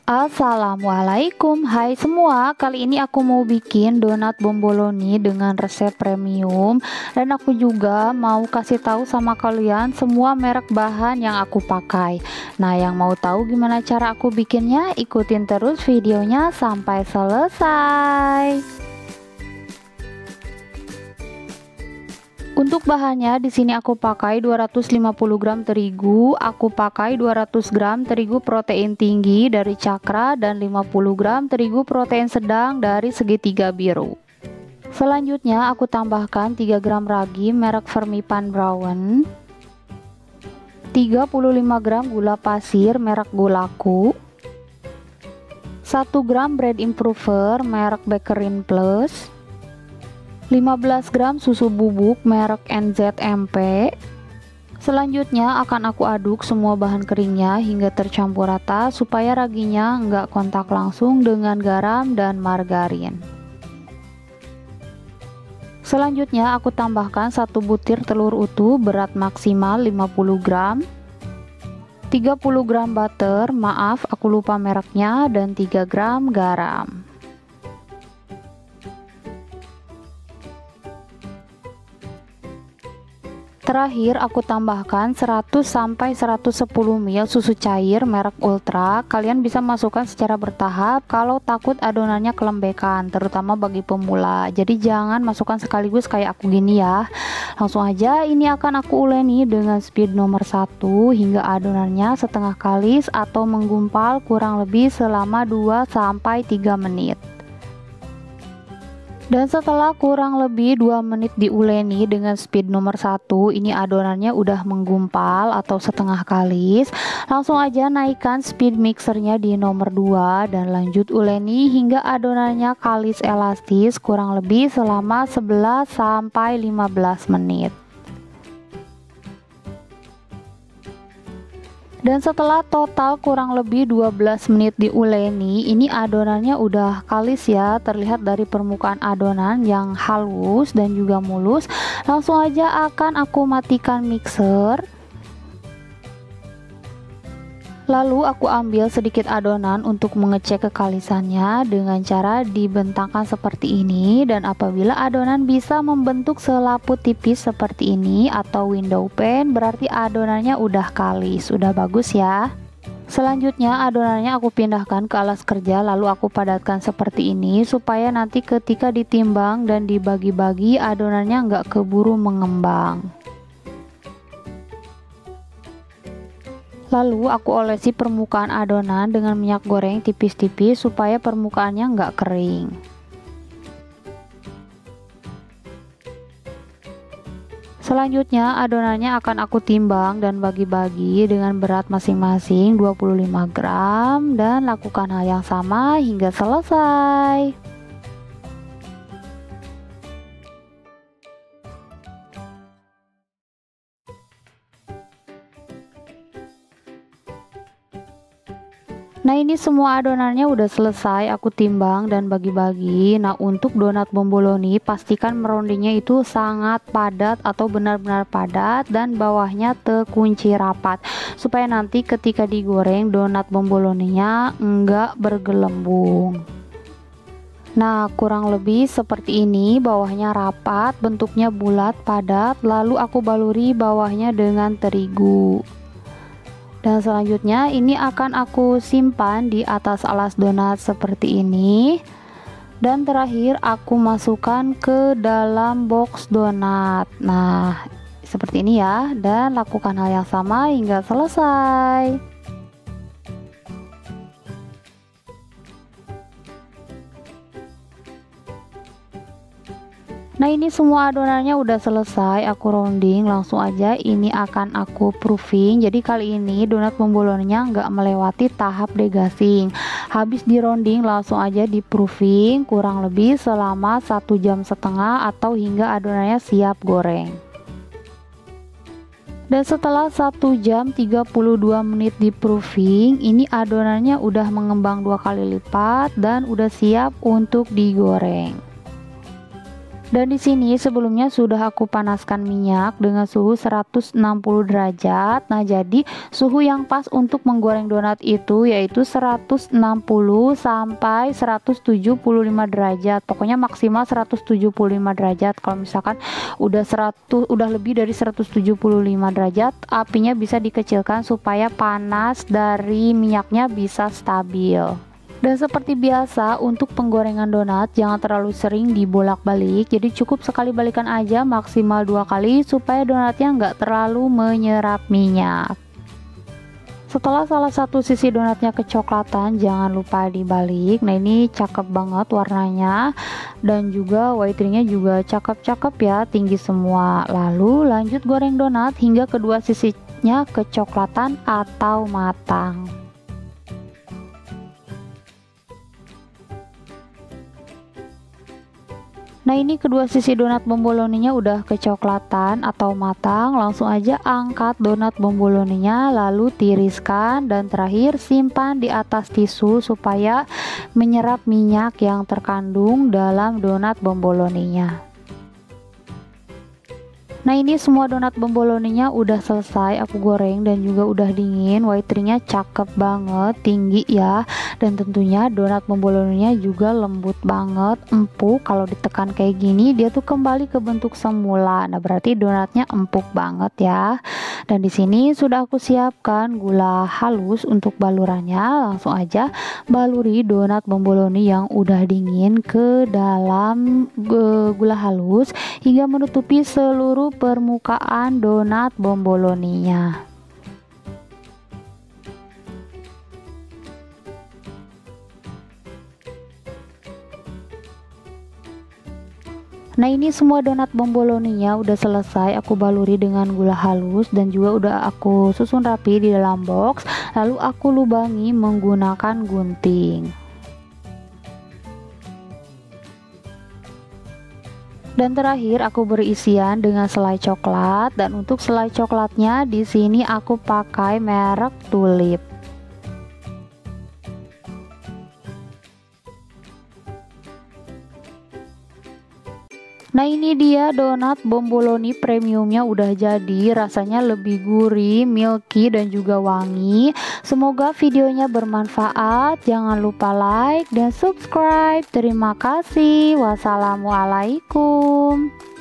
Assalamualaikum, hai semua. Kali ini aku mau bikin donat bomboloni dengan resep premium, dan aku juga mau kasih tahu sama kalian semua merek bahan yang aku pakai. Nah, yang mau tahu gimana cara aku bikinnya, ikutin terus videonya sampai selesai. Untuk bahannya di sini aku pakai 250 gram terigu, aku pakai 200 gram terigu protein tinggi dari Cakra dan 50 gram terigu protein sedang dari Segitiga Biru. Selanjutnya aku tambahkan 3 gram ragi merek Fermipan Brown, 35 gram gula pasir merek Gulaku, 1 gram bread improver merek Bakerin Plus, 15 gram susu bubuk merek NZMP. Selanjutnya akan aku aduk semua bahan keringnya hingga tercampur rata supaya raginya enggak kontak langsung dengan garam dan margarin. Selanjutnya aku tambahkan 1 butir telur utuh berat maksimal 50 gram, 30 gram butter, maaf aku lupa mereknya, dan 3 gram garam. Terakhir aku tambahkan 100-110 ml susu cair merek Ultra. Kalian bisa masukkan secara bertahap kalau takut adonannya kelembekan, terutama bagi pemula. Jadi jangan masukkan sekaligus kayak aku gini ya. Langsung aja ini akan aku uleni dengan speed nomor 1 hingga adonannya setengah kalis atau menggumpal kurang lebih selama 2-3 menit. Dan setelah kurang lebih 2 menit diuleni dengan speed nomor 1, ini adonannya udah menggumpal atau setengah kalis. Langsung aja naikkan speed mixernya di nomor 2 dan lanjut uleni hingga adonannya kalis elastis kurang lebih selama 11-15 menit. Dan setelah total kurang lebih 12 menit diuleni, ini adonannya udah kalis ya, terlihat dari permukaan adonan yang halus dan juga mulus. Langsung aja akan aku matikan mixer. Lalu aku ambil sedikit adonan untuk mengecek kekalisannya dengan cara dibentangkan seperti ini, dan apabila adonan bisa membentuk selaput tipis seperti ini atau window pane, berarti adonannya udah kalis, udah bagus ya. Selanjutnya adonannya aku pindahkan ke alas kerja, lalu aku padatkan seperti ini supaya nanti ketika ditimbang dan dibagi-bagi adonannya nggak keburu mengembang. Lalu aku olesi permukaan adonan dengan minyak goreng tipis-tipis supaya permukaannya nggak kering. Selanjutnya adonannya akan aku timbang dan bagi-bagi dengan berat masing-masing 25 gram dan lakukan hal yang sama hingga selesai. Nah, ini semua adonannya udah selesai aku timbang dan bagi-bagi. Nah, untuk donat bomboloni pastikan merondingnya itu sangat padat atau benar-benar padat dan bawahnya terkunci rapat supaya nanti ketika digoreng donat bomboloninya enggak bergelembung. Nah, kurang lebih seperti ini, bawahnya rapat, bentuknya bulat padat, lalu aku baluri bawahnya dengan terigu. Dan selanjutnya ini akan aku simpan di atas alas donat seperti ini. Dan terakhir aku masukkan ke dalam box donat. Nah, seperti ini ya, dan lakukan hal yang sama hingga selesai. Nah, ini semua adonannya udah selesai aku rounding. Langsung aja ini akan aku proofing. Jadi kali ini donat bomboloninya nggak melewati tahap degazing. Habis di rounding langsung aja di proofing kurang lebih selama 1,5 jam atau hingga adonannya siap goreng. Dan setelah 1 jam 32 menit di proofing, ini adonannya udah mengembang 2 kali lipat dan udah siap untuk digoreng. Dan di sini sebelumnya sudah aku panaskan minyak dengan suhu 160 derajat. Nah, jadi suhu yang pas untuk menggoreng donat itu yaitu 160 sampai 175 derajat. Pokoknya maksimal 175 derajat. Kalau misalkan udah lebih dari 175 derajat, apinya bisa dikecilkan supaya panas dari minyaknya bisa stabil. Dan seperti biasa untuk penggorengan donat jangan terlalu sering dibolak-balik, jadi cukup sekali balikan aja maksimal 2 kali supaya donatnya nggak terlalu menyerap minyak. Setelah salah satu sisi donatnya kecoklatan, jangan lupa dibalik. Nah, ini cakep banget warnanya, dan juga whitening-nya juga cakep-cakep ya, tinggi semua. Lalu lanjut goreng donat hingga kedua sisinya kecoklatan atau matang. Nah, ini kedua sisi donat bomboloninya udah kecoklatan atau matang. Langsung aja angkat donat bomboloninya, lalu tiriskan, dan terakhir simpan di atas tisu supaya menyerap minyak yang terkandung dalam donat bomboloninya. Nah, ini semua donat bomboloninya udah selesai aku goreng dan juga udah dingin. Whitening-nya cakep banget, tinggi ya. Dan tentunya donat bomboloninya juga lembut banget, empuk. Kalau ditekan kayak gini dia tuh kembali ke bentuk semula. Nah, berarti donatnya empuk banget ya. Dan di sini sudah aku siapkan gula halus untuk balurannya. Langsung aja baluri donat bomboloni yang udah dingin ke dalam gula halus hingga menutupi seluruh permukaan donat bomboloninya. Nah, ini semua donat bomboloninya udah selesai aku baluri dengan gula halus dan juga udah aku susun rapi di dalam box, lalu aku lubangi menggunakan gunting. Dan terakhir aku beri isian dengan selai coklat, dan untuk selai coklatnya di sini aku pakai merek Tulip. Nah, ini dia donat bomboloni premiumnya udah jadi, rasanya lebih gurih, milky, dan juga wangi. Semoga videonya bermanfaat. Jangan lupa like dan subscribe. Terima kasih. Wassalamualaikum.